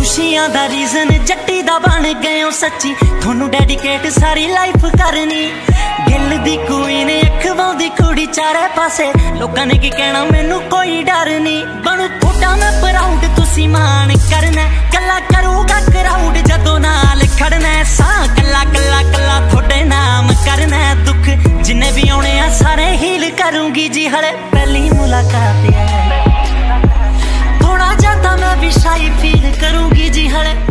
खुशियां दा रीजन जट्टी दा बन गए हो सच्ची, थोनू डेडिकेट सारी लाइफ करनी। गिल दी क्वीन अखवां दी कुड़ी चारे पासे, लोकां ने की कहना मैनू कोई डर नहीं। बनू थोड़ा मैं प्राउड तुसी मान करना, कला करूगा क्राउड जदों नाल खड़ना। सा कला कला कला थोड़े नाम करना, दुख जिन्ने भी आने आ सारे हील करूंगी जी। हले पहली मुलाकात है, थोड़ा ज्यादा मैं भी शाई फील करूंगी जी। हले